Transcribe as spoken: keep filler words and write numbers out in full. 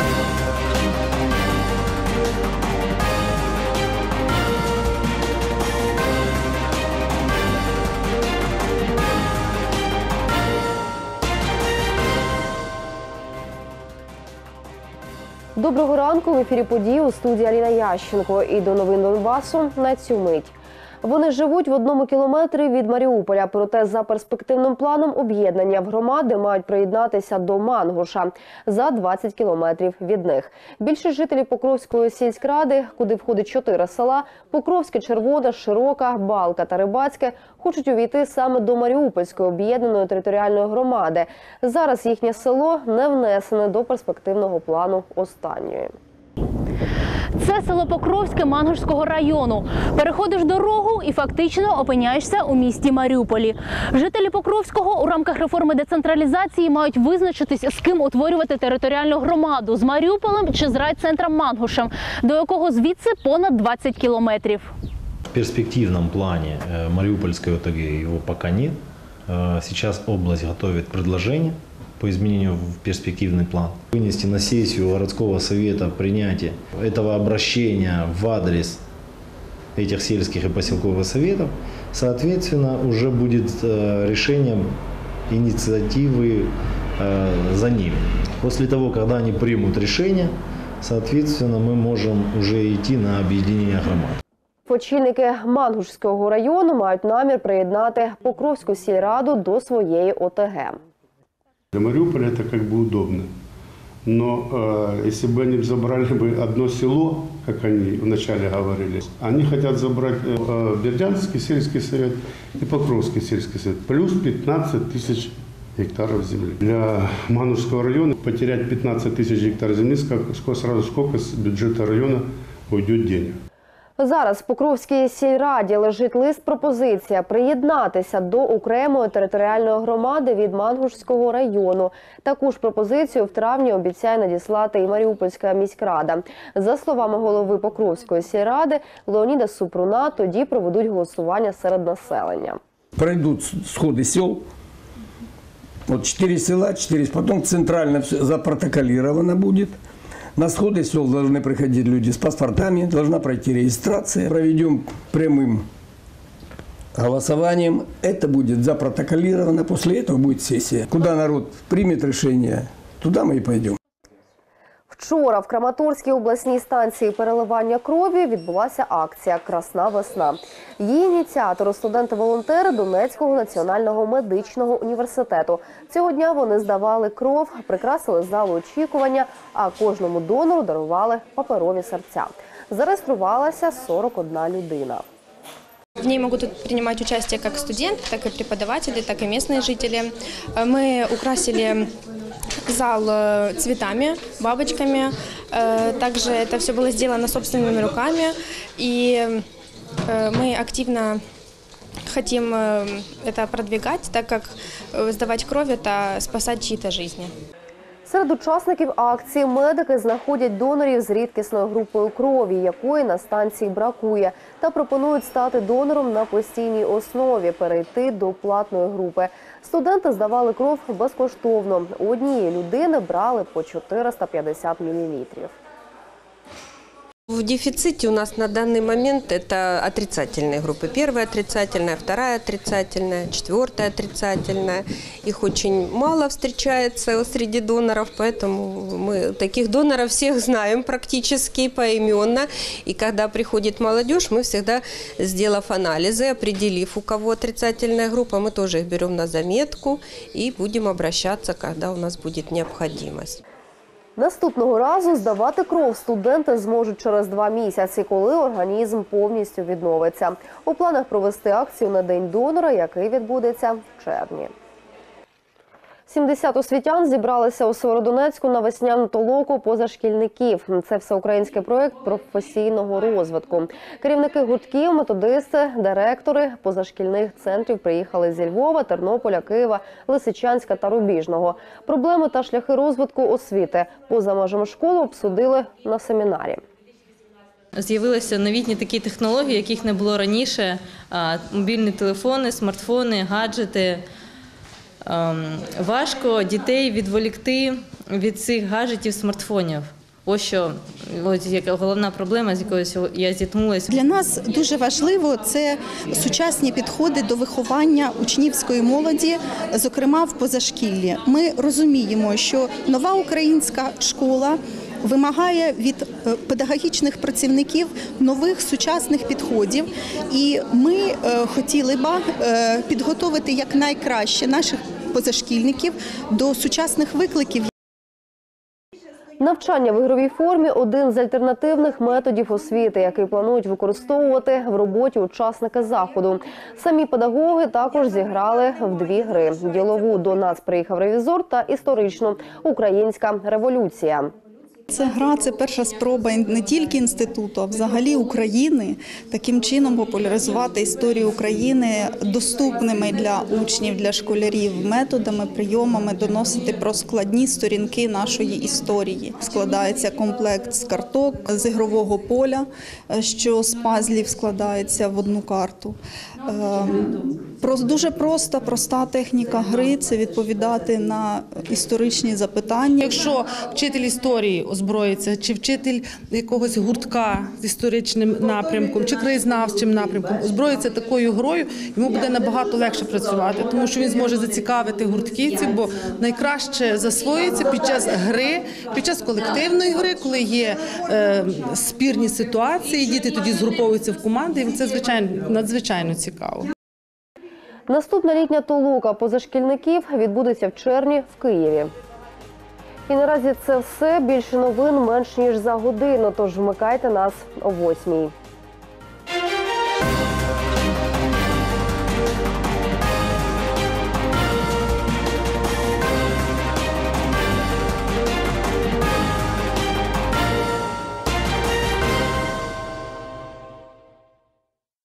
Доброго ранку, в ефірі події, у студії Аліна Ященко. І до новин Донбасу на цю мить. Вони живуть в одному кілометрі від Маріуполя, проте за перспективним планом об'єднання в громади мають приєднатися до Мангуша за двадцять кілометрів від них. Більшість жителів Покровської сільськради, куди входить чотири села – Покровське, Червоне, Широка, Балка та Рибацьке – хочуть увійти саме до Маріупольської об'єднаної територіальної громади. Зараз їхнє село не внесене до перспективного плану останньої. Це село Покровське Мангушського району. Переходиш дорогу і фактично опиняєшся у місті Маріуполі. Жителі Покровського у рамках реформи децентралізації мають визначитись, з ким утворювати територіальну громаду – з Маріуполем чи з райцентром Мангушем, до якого звідси понад двадцять кілометрів. В перспективном плане Мариупольской ОТГ его пока нет. Сейчас область готовит предложение по изменению в перспективный план. Вынести на сессию городского совета принятие этого обращения в адрес этих сельских и поселковых советов. Соответственно, уже будет решением инициативы за ними. После того, когда они примут решение, соответственно, мы можем уже идти на объединение громад. Очільники Мангушського району мають намір приєднати Покровську сільраду до своєї ОТГ. Для Мариуполя это как бы удобно. Но э, если бы они забрали бы одно село, как они вначале говорили, они хотят забрать э, Бердянский сельский совет и Покровский сельский совет, плюс пятнадцать тысяч гектаров земли. Для Мангушского района потерять пятнадцать тысяч гектаров земли, сколько, сразу сколько с бюджета района уйдет денег. Зараз в Покровській сільраді лежить лист-пропозиція приєднатися до окремої територіальної громади від Мангушського району. Таку ж пропозицію в травні обіцяє надіслати і Маріупольська міськрада. За словами голови Покровської сільради Леоніда Супруна, тоді проведуть голосування серед населення. Пройдуть сходи сел, от чотири села, чотири, потім центрально все запротоколировано буде. На сходы сел должны приходить люди с паспортами, должна пройти регистрация. Проведем прямым голосованием. Это будет запротоколировано, после этого будет сессия. Куда народ примет решение, туда мы и пойдем. Вчора в Краматорській обласній станції переливання крові відбулася акція «Красна весна». Її ініціатори – студенти-волонтери Донецького національного медичного університету. Цього дня вони здавали кров, прикрасили залу очікування, а кожному донору дарували паперові серця. Зареєструвалася сорок одна людина. В ней могут принимать участие как студенты, так и преподаватели, так и местные жители. Мы украсили зал цветами, бабочками. Также это все было сделано собственными руками. И мы активно хотим это продвигать, так как сдавать кровь – это спасать чьи-то жизни. Серед учасників акції медики знаходять донорів з рідкісною групою крові, якої на станції бракує, та пропонують стати донором на постійній основі, перейти до платної групи. Студенти здавали кров безкоштовно. У однієї людини брали по чотириста п'ятдесят мілілітрів. В дефиците у нас на данный момент это отрицательные группы. Первая отрицательная, вторая отрицательная, четвертая отрицательная. Их очень мало встречается среди доноров, поэтому мы таких доноров всех знаем практически поименно. И когда приходит молодежь, мы всегда, сделав анализы, определив, у кого отрицательная группа, мы тоже их берем на заметку и будем обращаться, когда у нас будет необходимость. Наступного разу здавати кров студенти зможуть через два місяці, коли організм повністю відновиться. У планах провести акцію на День донора, який відбудеться в червні. сімдесят освітян зібралися у Сєвєродонецьку на весняну толоку позашкільників. Це всеукраїнський проєкт професійного розвитку. Керівники гуртків, методисти, директори позашкільних центрів приїхали зі Львова, Тернополя, Києва, Лисичанська та Рубіжного. Проблеми та шляхи розвитку освіти поза межами школи обсудили на семінарі. З'явилися новітні такі технології, яких не було раніше. Мобільні телефони, смартфони, гаджети. ем, важко дітей відволікти від цих гаджетів, смартфонів. Ось що, ось яка головна проблема, з якою я зіткнулася. Для нас дуже важливо це сучасні підходи до виховання учнівської молоді, зокрема в позашкіллі. Ми розуміємо, що нова українська школа вимагає від педагогічних працівників нових сучасних підходів, і ми хотіли б підготовити якнайкраще наших позашкільників до сучасних викликів. Навчання в ігровій формі – один з альтернативних методів освіти, який планують використовувати в роботі учасники заходу. Самі педагоги також зіграли в дві гри – ділову «До нас приїхав ревізор» та історичну «Українська революція». Це гра, це перша спроба не тільки інституту, а взагалі України таким чином популяризувати історію України доступними для учнів, для школярів методами, прийомами, доносити про складні сторінки нашої історії. Складається комплект з карток, з ігрового поля, що з пазлів складається в одну карту. Дуже проста, проста техніка гри – це відповідати на історичні запитання. Якщо вчитель історії озброїться, чи вчитель якогось гуртка з історичним напрямком, чи краєзнавчим напрямком озброїться такою грою, йому буде набагато легше працювати, тому що він зможе зацікавити гуртківців, бо найкраще засвоюється під час гри, під час колективної гри, коли є е, спірні ситуації, діти тоді згруповуються в команди, і це звичайно надзвичайно цікаво. Наступна літня толока позашкільників відбудеться в червні в Києві. І наразі це все. Більше новин менш ніж за годину, тож вмикайте нас о восьмій.